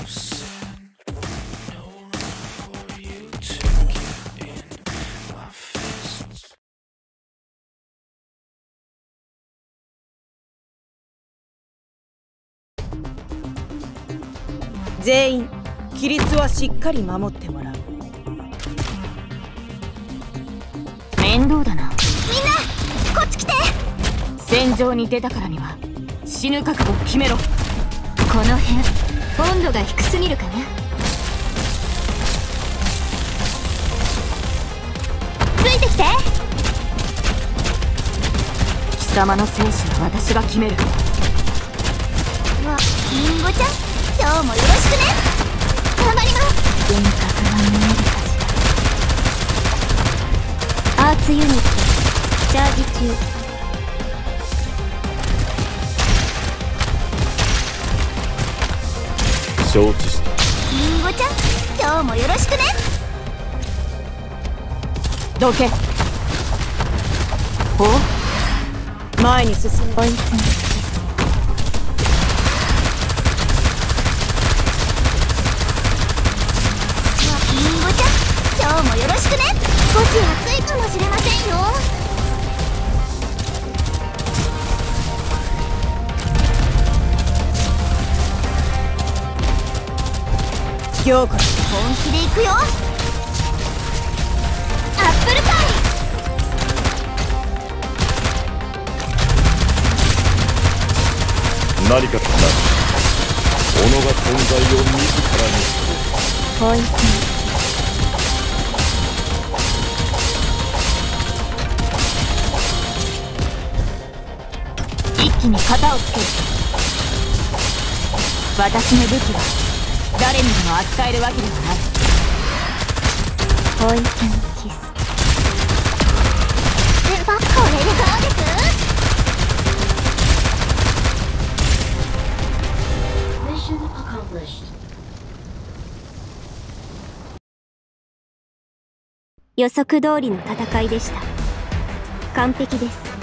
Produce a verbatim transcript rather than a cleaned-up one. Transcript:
全員規律はしっかり守ってもらう。 面倒だな。みんなこっち来て。 戦場に出たからには死ぬ覚悟を決めろ。この辺温度が低すぎるかな。 ついてきて。 貴様の生死は私が決める。 わ、りんごちゃん、今日もよろしくね。頑張ります。 幻覚が見えるかしら。 アーツユニットチャージ中。 承知した。 りんごちゃん、今日もよろしくね。 どけ。お前に進む。 追い詰めりんごちゃん、今日もよろしくね。少し暑いかもしれませんよ。 今日から本気でいくよ。アップルパイ。 何かとなる。己が存在を自らにする。 ポイズン。 一気に型をつける。私の武器は誰にでも扱えるわけではない。 ポイズンキス。これでどうです？予測通りの戦いでした。完璧です。